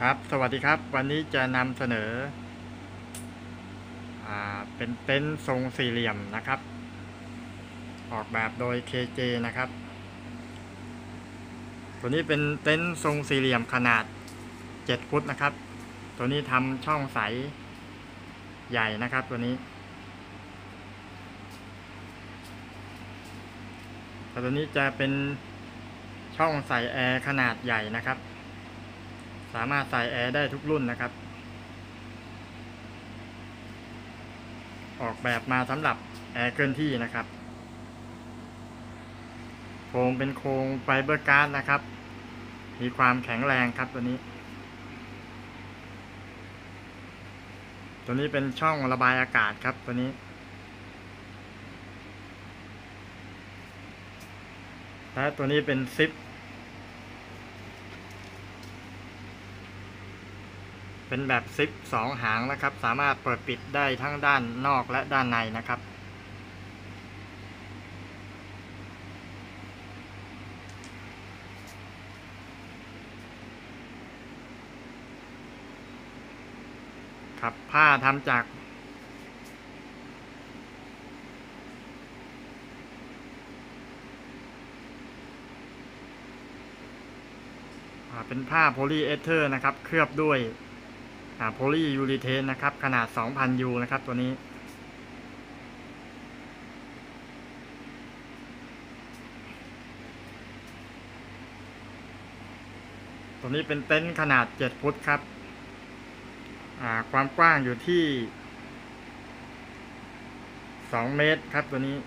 ครับสวัสดีครับวันนี้จะนำเสนอเป็นเต็นท์ทรงสี่เหลี่ยมนะครับออกแบบโดย KJ นะครับตัวนี้เป็นเต็นท์ทรงสี่เหลี่ยมขนาด7ฟุตนะครับตัวนี้ทำช่องใสใหญ่นะครับตัวนี้ตัวนี้จะเป็นช่องใส่แอร์ขนาดใหญ่นะครับสามารถใส่แอร์ได้ทุกรุ่นนะครับออกแบบมาสำหรับแอร์เคลื่อนที่นะครับโครงเป็นโครงไฟเบอร์การ์ดนะครับมีความแข็งแรงครับตัวนี้เป็นช่องระบายอากาศครับตัวนี้และตัวนี้เป็นซิปเป็นแบบซิป2 หางนะครับสามารถเปิดปิดได้ทั้งด้านนอกและด้านในนะครับครับผ้าทำจากเป็นผ้าโพลีเอเทอร์นะครับเคลือบด้วยโพลียูรีเทนนะครับขนาด 2,000 ยูนะครับตัวนี้เป็นเต็นท์ขนาด7ฟุตครับความกว้างอยู่ที่2 เมตรครับตัวนี้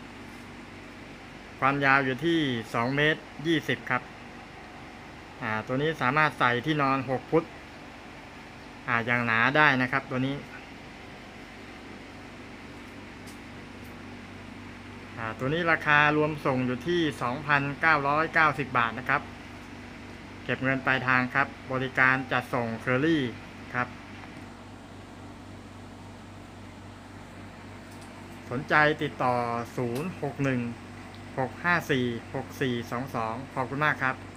ความยาวอยู่ที่2 เมตร 20ครับตัวนี้สามารถใส่ที่นอน6 ฟุตอย่างหนาได้นะครับตัวนี้ราคารวมส่งอยู่ที่ 2,990 บาทนะครับเก็บเงินปลายทางครับบริการจัดส่งเคอรี่ครับสนใจติดต่อ 061 654 6422 ขอบคุณมากครับ